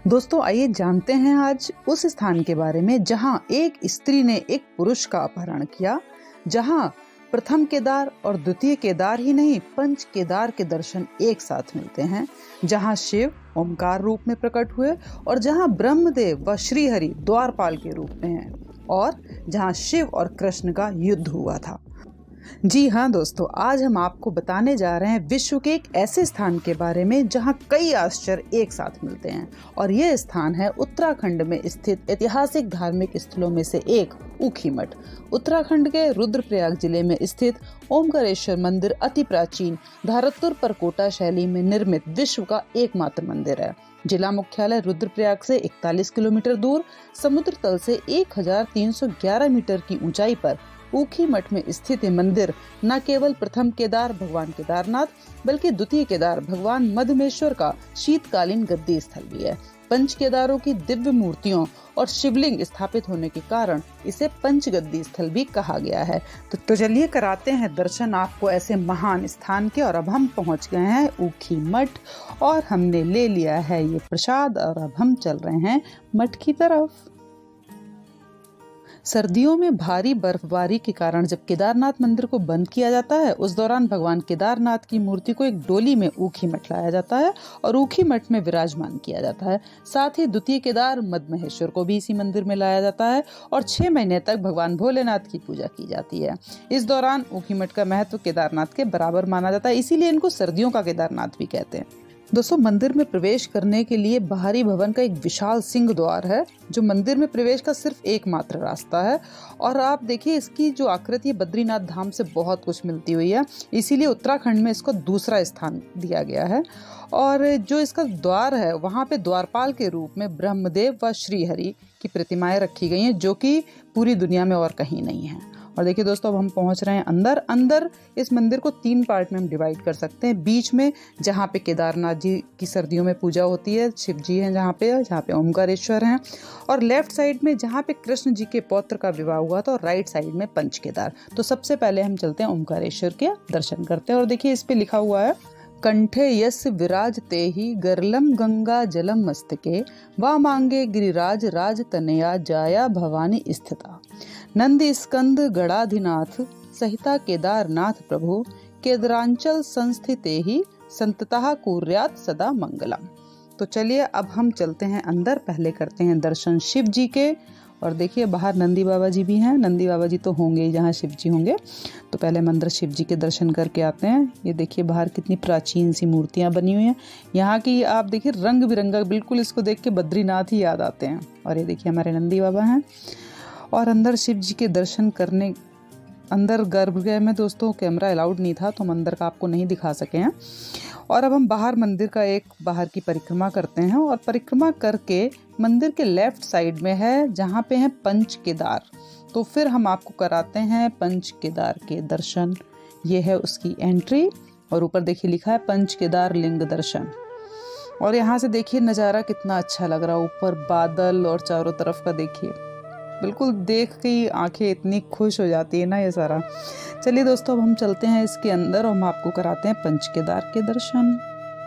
दोस्तों आइए जानते हैं आज उस स्थान के बारे में जहां एक स्त्री ने एक पुरुष का अपहरण किया, जहां प्रथम केदार और द्वितीय केदार ही नहीं पंच केदार के दर्शन एक साथ मिलते हैं, जहां शिव ओमकार रूप में प्रकट हुए और जहां ब्रह्मदेव व श्रीहरि द्वारपाल के रूप में हैं और जहां शिव और कृष्ण का युद्ध हुआ था। जी हाँ दोस्तों, आज हम आपको बताने जा रहे हैं विश्व के एक ऐसे स्थान के बारे में जहां कई आश्चर्य एक साथ मिलते हैं और यह स्थान है उत्तराखंड में स्थित ऐतिहासिक धार्मिक स्थलों में से एक ऊखीमठ। उत्तराखंड के रुद्रप्रयाग जिले में स्थित ओमकारेश्वर मंदिर अति प्राचीन धारतुर परकोटा शैली में निर्मित विश्व का एकमात्र मंदिर है। जिला मुख्यालय रुद्रप्रयाग से 41 किलोमीटर दूर समुद्र तल से 1311 मीटर की ऊंचाई पर ऊखीमठ में स्थित ये मंदिर न केवल प्रथम केदार भगवान केदारनाथ बल्कि द्वितीय केदार भगवान मधमेश्वर का शीतकालीन गद्दी स्थल भी है। पंच केदारों की दिव्य मूर्तियों और शिवलिंग स्थापित होने के कारण इसे पंचगद्दी स्थल भी कहा गया है। तो चलिए कराते हैं दर्शन आपको ऐसे महान स्थान के। और अब हम पहुंच गए हैं ऊखीमठ और हमने ले लिया है ये प्रसाद और अब हम चल रहे हैं मठ की तरफ। सर्दियों में भारी बर्फबारी के कारण जब केदारनाथ मंदिर को बंद किया जाता है, उस दौरान भगवान केदारनाथ की मूर्ति को एक डोली में ऊखीमठ लाया जाता है और ऊखीमठ में विराजमान किया जाता है। साथ ही द्वितीय केदार मधमहेश्वर को भी इसी मंदिर में लाया जाता है और 6 महीने तक भगवान भोलेनाथ की पूजा की जाती है। इस दौरान ऊखीमठ का महत्व केदारनाथ के बराबर माना जाता है, इसीलिए इनको सर्दियों का केदारनाथ भी कहते हैं। दोस्तों मंदिर में प्रवेश करने के लिए बाहरी भवन का एक विशाल सिंह द्वार है जो मंदिर में प्रवेश का सिर्फ एकमात्र रास्ता है। और आप देखिए इसकी जो आकृति है बद्रीनाथ धाम से बहुत कुछ मिलती हुई है, इसीलिए उत्तराखंड में इसको दूसरा स्थान दिया गया है। और जो इसका द्वार है वहाँ पे द्वारपाल के रूप में ब्रह्मदेव व श्रीहरि की प्रतिमाएं रखी गई हैं जो कि पूरी दुनिया में और कहीं नहीं है। और देखिए दोस्तों अब हम पहुंच रहे हैं अंदर इस मंदिर को 3 पार्ट में हम डिवाइड कर सकते हैं। बीच में जहाँ पे केदारनाथ जी की सर्दियों में पूजा होती है, शिव जी हैं जहाँ पे ओमकारेश्वर हैं, और लेफ्ट साइड में जहाँ पे कृष्ण जी के पौत्र का विवाह हुआ था, और राइट साइड में पंच केदार। तो सबसे पहले हम चलते हैं ओमकारेश्वर के दर्शन करते हैं। और देखिए इस पे लिखा हुआ है कंठे यस्य विराजते ही गरलम गंगा जलम मस्तके वामांगे गिरिराज राज तनया जाया भवानी स्थिता नंदी स्कंद गणाधिनाथ सहिता केदारनाथ प्रभु केदारांचल संस्थिते ही संततः कुर्यात सदा मंगलम। तो चलिए अब हम चलते हैं अंदर, पहले करते हैं दर्शन शिव जी के। और देखिए बाहर नंदी बाबा जी भी हैं, नंदी बाबा जी तो होंगे ही जहाँ शिव जी होंगे। तो पहले हम अंदर शिव जी के दर्शन करके आते हैं। ये देखिए बाहर कितनी प्राचीन सी मूर्तियाँ बनी हुई हैं यहाँ की। आप देखिए रंग बिरंगा, बिल्कुल इसको देख के बद्रीनाथ ही याद आते हैं। और ये देखिए हमारे नंदी बाबा हैं। और अंदर शिव जी के दर्शन करने अंदर गर्भगृह में दोस्तों कैमरा अलाउड नहीं था तो हम अंदर का आपको नहीं दिखा सके हैं। और अब हम बाहर मंदिर का एक बाहर की परिक्रमा करते हैं और परिक्रमा करके मंदिर के लेफ्ट साइड में है जहाँ पे है पंच केदार। तो फिर हम आपको कराते हैं पंच केदार के दर्शन। ये है उसकी एंट्री और ऊपर देखिए लिखा है पंच केदार लिंग दर्शन। और यहाँ से देखिए नज़ारा कितना अच्छा लग रहा है, ऊपर बादल और चारों तरफ का देखिए, बिल्कुल देख के ही आंखें इतनी खुश हो जाती है ना ये सारा। चलिए दोस्तों अब हम चलते हैं इसके अंदर और हम आपको कराते हैं पंच केदार के दर्शन।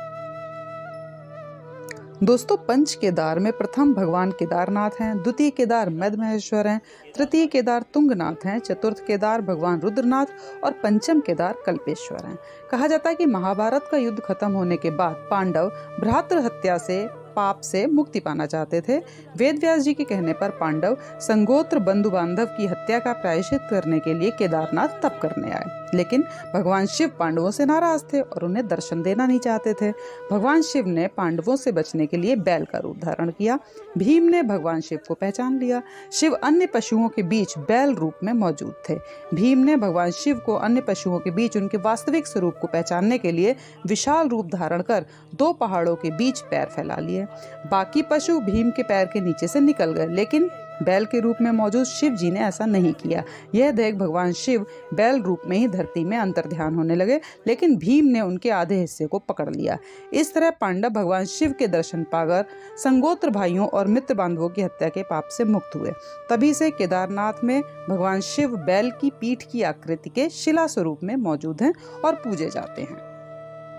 दोस्तों पंच केदार में प्रथम भगवान केदारनाथ हैं, द्वितीय केदार मधमहेश्वर हैं, तृतीय केदार तुंगनाथ हैं, चतुर्थ केदार भगवान रुद्रनाथ और पंचम केदार कल्पेश्वर हैं। कहा जाता है कि महाभारत का युद्ध खत्म होने के बाद पांडव भ्रातृ हत्या से पाप से मुक्ति पाना चाहते थे। वेदव्यास जी के कहने पर पांडव संगोत्र बंधु बांधव की हत्या का प्रायश्चित करने के लिए केदारनाथ तप करने आए, लेकिन भगवान शिव पांडवों से नाराज थे और उन्हें दर्शन देना नहीं चाहते थे। भगवान शिव ने पांडवों से बचने के लिए बैल का रूप धारण किया। भीम ने भगवान शिव को पहचान लिया। शिव अन्य पशुओं के बीच बैल रूप में मौजूद थे। भीम ने भगवान शिव को अन्य पशुओं के बीच उनके वास्तविक स्वरूप को पहचानने के लिए विशाल रूप धारण कर 2 पहाड़ों के बीच पैर फैला लिए। बाकी पशु भीम के पैर के नीचे से निकल गए, लेकिन बैल के रूप में मौजूद शिव जी ने ऐसा नहीं किया। यह देख भगवान शिव बैल रूप में ही धरती में अंतर्ध्यान होने लगे, लेकिन भीम ने उनके आधे हिस्से को पकड़ लिया। इस तरह पांडव भगवान शिव के दर्शन पाकर संगोत्र भाइयों और मित्र बांधवों की हत्या के पाप से मुक्त हुए। तभी से केदारनाथ में भगवान शिव बैल की पीठ की आकृति के शिला स्वरूप में मौजूद हैं और पूजे जाते हैं।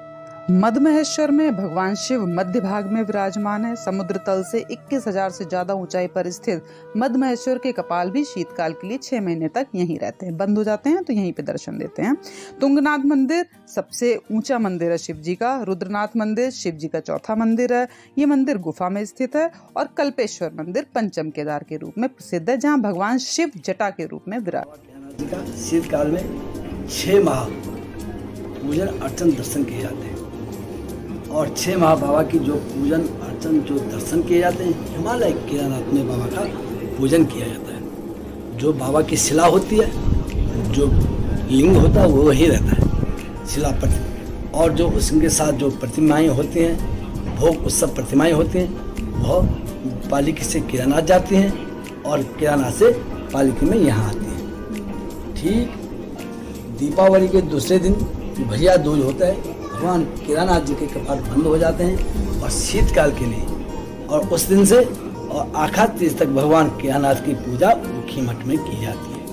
मधमहेश्वर में भगवान शिव मध्य भाग में विराजमान है। समुद्र तल से 21,000 से ज्यादा ऊंचाई पर स्थित मधमहेश्वर के कपाल भी शीतकाल के लिए 6 महीने तक यहीं रहते हैं, बंद हो जाते हैं तो यहीं पे दर्शन देते हैं। तुंगनाथ मंदिर सबसे ऊंचा मंदिर है शिव जी का। रुद्रनाथ मंदिर शिव जी का चौथा मंदिर है। ये मंदिर गुफा में स्थित है। और कल्पेश्वर मंदिर पंचम केदार के रूप में प्रसिद्ध है, जहाँ भगवान शिव जटा के रूप में विराज। शीतकाल में 6 माह पूजन अर्चन दर्शन किए जाते हैं और 6 माह बाबा की जो पूजन अर्चन जो दर्शन किए जाते हैं, हिमालय केदारनाथ में बाबा का पूजन किया जाता है। जो बाबा की शिला होती है, जो लिंग होता है वो वही रहता है, शिला प्रतिमा। और जो उसके साथ जो प्रतिमाएँ होती हैं, भोग उत्सव प्रतिमाएँ होती हैं, वह पालिकी से केदारनाथ जाती हैं और केदारनाथ से पालिकी में यहाँ आती हैं। ठीक दीपावली के दूसरे दिन भैया दूज होता है, भगवान केदारनाथ जी के कपाट बंद हो जाते हैं और शीतकाल के लिए, और उस दिन से और आखिर तीज तक भगवान केदारनाथ की पूजा ऊखी मठ में की जाती है।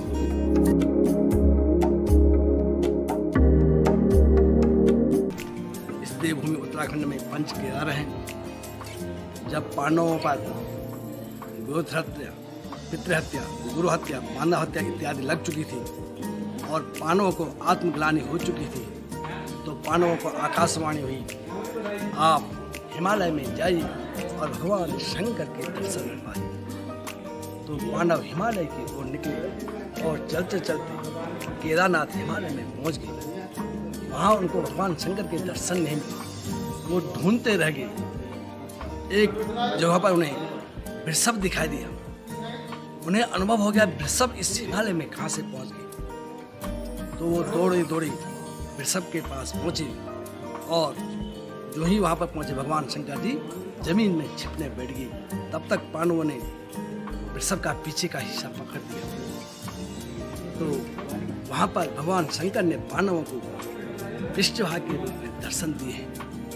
इस देवभूमि उत्तराखंड में पंच केदार हैं। जब पांडवों पर गोत्र हत्या, पितृहत्या, गुरु हत्या, मानव हत्या इत्यादि लग चुकी थी और पांडवों को आत्मग्लानि हो चुकी थी, तो पांडवों को आकाशवाणी हुई, आप हिमालय में जाइए और भगवान शंकर के दर्शन पाइए। तो पांडव हिमालय की ओर निकले और चलते चलते केदारनाथ हिमालय में पहुंच गए। वहाँ उनको भगवान शंकर के दर्शन नहीं मिले, वो ढूंढते रह गए। एक जगह पर उन्हें वृषभ दिखाई दिया। उन्हें अनुभव हो गया वृषभ इस हिमालय में कहाँ से पहुँच गए। तो वो दौड़े दौड़े वृषभ के पास पहुंचे और जो ही वहां पर पहुंचे भगवान शंकर जी जमीन में छिपने बैठ गए। तब तक पांडवों ने वृषभ का पीछे का हिस्सा पकड़ लिया। तो वहां पर भगवान शंकर ने पांडवों को पृष्ठभाग के रूप में दर्शन दिए।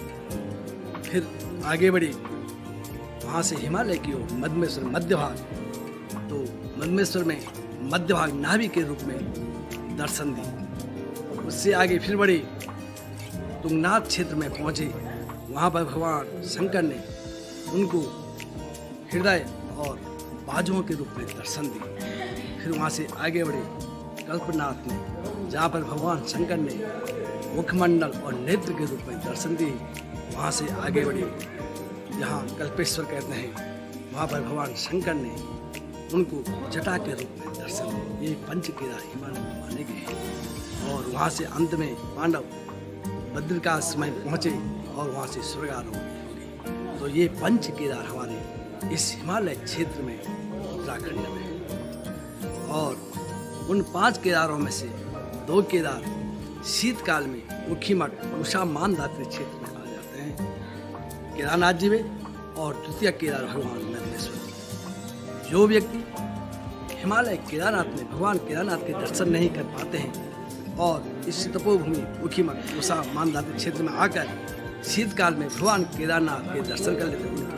फिर आगे बढ़े, वहां से हिमालय की ओर मधमेश्वर मध्य भाग, तो मधमेश्वर में मध्य भाग नाभि के रूप में दर्शन दी। उससे आगे फिर बढ़े, तुंगनाथ क्षेत्र में पहुंचे। वहां पर भगवान शंकर ने उनको हृदय और बाजुओं के रूप में दर्शन दिए। फिर वहां से आगे बढ़े कल्पनाथ में, जहाँ पर भगवान शंकर ने मुखमंडल और नेत्र के रूप में दर्शन दिए। वहां से आगे बढ़े जहाँ कल्पेश्वर कहते हैं, वहां पर भगवान शंकर ने उनको जटा के रूप में दर्शन दिए। ये पंच केदार हिमालय में माने गए हैं। और वहाँ से अंत में पांडव बद्रिकाश्रम में पहुँचे और वहाँ से स्वर्गारोहण हो। तो ये पंच केदार हमारे इस हिमालय क्षेत्र में उत्तराखंड में। और उन 5 केदारों में से 2 केदार शीतकाल में ऊखीमठ उषा मानधात्री क्षेत्र में आ जाते हैं, केदारनाथ जी में। और द्वितीय केदार भगवान मधमेश्वर। जो व्यक्ति हिमालय केदारनाथ में भगवान केदारनाथ के दर्शन नहीं कर पाते हैं और इस तपोभूमि ऊखीमठ उषा मानधात्री क्षेत्र में आकर शीतकाल में भगवान केदारनाथ के दर्शन कर लेते हैं।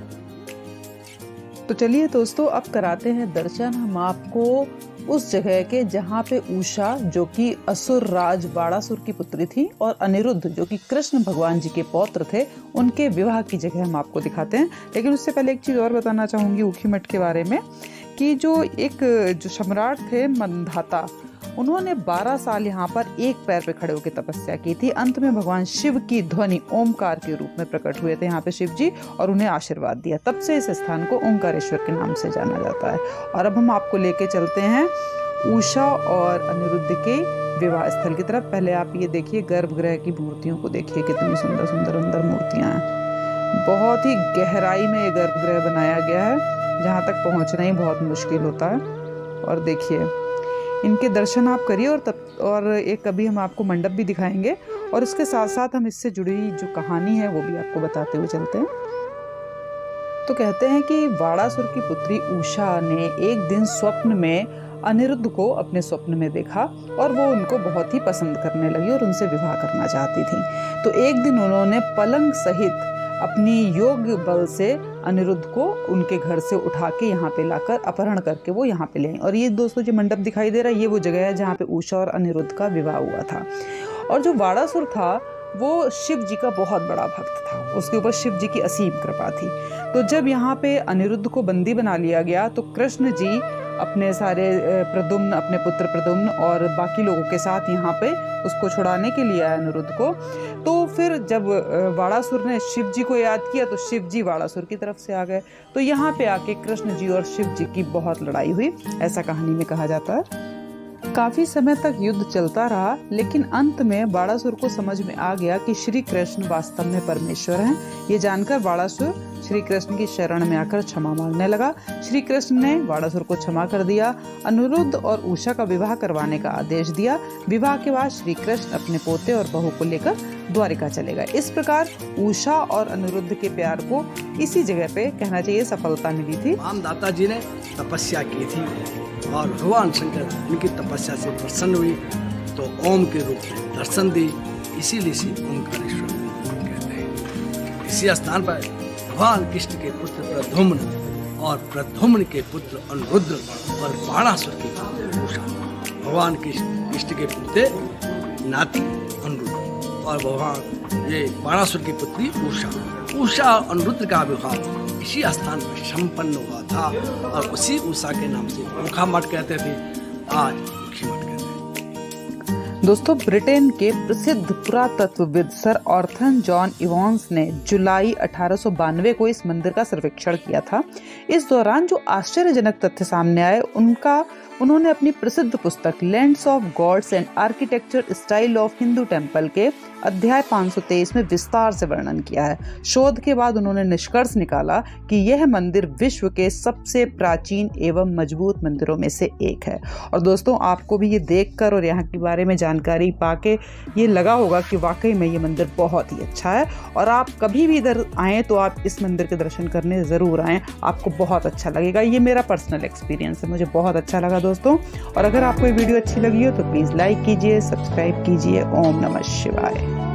तो चलिए दोस्तों, अब कराते हैं दर्शन हम आपको उस जगह के जहाँ पे उषा, जो कि असुर राज बाड़ासुर की पुत्री थी, और अनिरुद्ध, जो कि कृष्ण भगवान जी के पौत्र थे, उनके विवाह की जगह हम आपको दिखाते हैं। लेकिन उससे पहले एक चीज और बताना चाहूंगी ऊखीमठ के बारे में, कि जो सम्राट थे मंधाता, उन्होंने 12 साल यहाँ पर एक पैर पे खड़े होकर तपस्या की थी। अंत में भगवान शिव की ध्वनि ओमकार के रूप में प्रकट हुए थे यहाँ पे शिव जी, और उन्हें आशीर्वाद दिया। तब से इस स्थान को ओंकारेश्वर के नाम से जाना जाता है। और अब हम आपको लेके चलते हैं उषा और अनिरुद्ध के विवाह स्थल की तरफ। पहले आप ये देखिए, गर्भगृह की मूर्तियों को देखिए, कितनी सुंदर सुंदर अंदर मूर्तियां हैं। बहुत ही गहराई में ये गर्भगृह बनाया गया है, जहाँ तक पहुँचना ही बहुत मुश्किल होता है। और देखिए, इनके दर्शन आप करिए। और एक कभी हम आपको मंडप भी दिखाएंगे, और इसके साथ साथ हम इससे जुड़ी जो कहानी है वो भी आपको बताते हुए चलते हैं। तो कहते हैं कि वाड़ासुर की पुत्री उषा ने एक दिन स्वप्न में अनिरुद्ध को अपने स्वप्न में देखा, और वो उनको बहुत ही पसंद करने लगी और उनसे विवाह करना चाहती थी। तो एक दिन उन्होंने पलंग सहित अपनी योग बल से अनिरुद्ध को उनके घर से उठा के यहाँ पे लाकर अपहरण करके वो यहाँ पे ले आई। और ये दोस्तों जो मंडप दिखाई दे रहा है, ये वो जगह है जहाँ पे उषा और अनिरुद्ध का विवाह हुआ था। और जो वाड़ासुर था वो शिव जी का बहुत बड़ा भक्त था, उसके ऊपर शिव जी की असीम कृपा थी। तो जब यहाँ पे अनिरुद्ध को बंदी बना लिया गया तो कृष्ण जी अपने सारे प्रद्युम्न, अपने पुत्र प्रद्युम्न और बाकी लोगों के साथ यहाँ पे उसको छुड़ाने के लिए आए अनिरुद्ध को। तो फिर जब वाणासुर ने शिव जी को याद किया तो शिव जी वाणासुर की तरफ से आ गए। तो यहाँ पे आके कृष्ण जी और शिव जी की बहुत लड़ाई हुई, ऐसा कहानी में कहा जाता है। काफी समय तक युद्ध चलता रहा, लेकिन अंत में वाणासुर को समझ में आ गया कि श्री कृष्ण वास्तव में परमेश्वर हैं। ये जानकर वाणासुर श्री कृष्ण की शरण में आकर क्षमा मांगने लगा। श्री कृष्ण ने वाणासुर को क्षमा कर दिया, अनिरुद्ध और उषा का विवाह करवाने का आदेश दिया। विवाह के बाद श्री कृष्ण अपने पोते और बहू को लेकर द्वारिका चले गए। इस प्रकार उषा और अनिरुद्ध के प्यार को इसी जगह पे कहना चाहिए सफलता मिली थी। मानदाता जी ने तपस्या की थी और भगवान शंकर उनकी तपस्या से प्रसन्न हुई तो ओम के रूप में दर्शन दी, इसीलिए इसे ओंकारेश्वर कहते हैं। इसी स्थान पर भगवान कृष्ण के पुत्र प्रद्युम्न और प्रद्युम्न के पुत्र अनिरुद्ध और बाणासुर के पुत्र उषा, भगवान कृष्ण के पुत्र नाती अनिरुद्ध और भगवान ये बाणासुर की पुत्री उषा और अनिरुद्ध का विवाह इसी स्थान पर संपन्न हुआ था और उसी उषा के नाम से ऊखा मठ कहते थे, आज ऊखी मठ कहते हैं। दोस्तों, ब्रिटेन के प्रसिद्ध पुरातत्वविद सर ऑर्थर जॉन इवांस ने जुलाई 1892 को इस मंदिर का सर्वेक्षण किया था। इस दौरान जो आश्चर्यजनक तथ्य सामने आए उन्होंने अपनी प्रसिद्ध पुस्तक Lands of Gods and architecture style of Hindu temple के अध्याय 523 में विस्तार से वर्णन किया है। शोध के बाद उन्होंने निष्कर्ष निकाला कि यह मंदिर विश्व के सबसे प्राचीन एवं मजबूत मंदिरों में से एक है। और दोस्तों, आपको भी ये देखकर और यहाँ के बारे में जानकारी पाके ये लगा होगा कि वाकई में ये मंदिर बहुत ही अच्छा है और आप कभी भी इधर आएँ तो आप इस मंदिर के दर्शन करने ज़रूर आएँ, आपको बहुत अच्छा लगेगा। ये मेरा पर्सनल एक्सपीरियंस है, मुझे बहुत अच्छा लगा दोस्तों। और अगर आपको ये वीडियो अच्छी लगी हो तो प्लीज़ लाइक कीजिए, सब्सक्राइब कीजिए। ओम नमः शिवाय।